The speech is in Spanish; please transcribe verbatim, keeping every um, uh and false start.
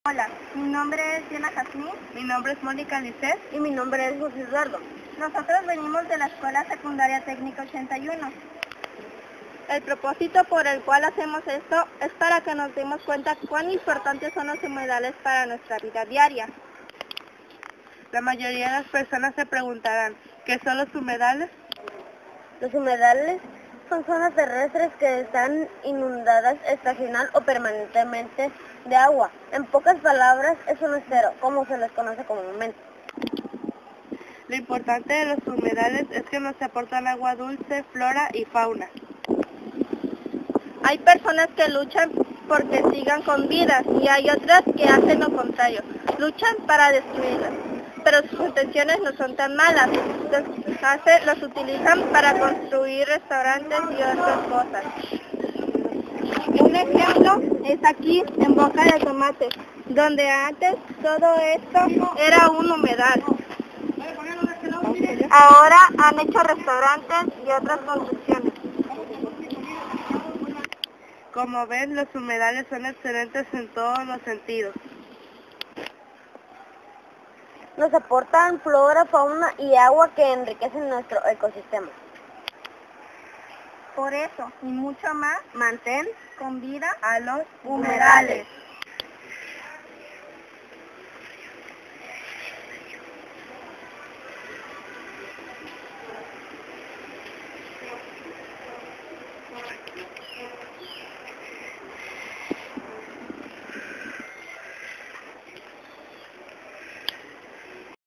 Hola, mi nombre es Diana Jazmín. Mi nombre es Mónica Lisset. Y mi nombre es José Eduardo. Nosotros venimos de la Escuela Secundaria Técnica ochenta y uno. El propósito por el cual hacemos esto es para que nos demos cuenta cuán importantes son los humedales para nuestra vida diaria. La mayoría de las personas se preguntarán, ¿qué son los humedales? Los humedales son zonas terrestres que están inundadas estacional o permanentemente de agua. En pocas palabras, es un estero, como se les conoce comúnmente. Lo importante de los humedales es que nos aportan agua dulce, flora y fauna. Hay personas que luchan porque sigan con vida y hay otras que hacen lo contrario, luchan para destruirlas. Pero sus intenciones no son tan malas, los, hace, los utilizan para construir restaurantes y otras cosas. Un ejemplo es aquí en Boca de Tomate, donde antes todo esto era un humedal. Ahora han hecho restaurantes y otras construcciones. Como ven, los humedales son excelentes en todos los sentidos. Nos aportan flora, fauna y agua que enriquecen nuestro ecosistema. Por eso, y mucho más, Mantén con vida a los humedales.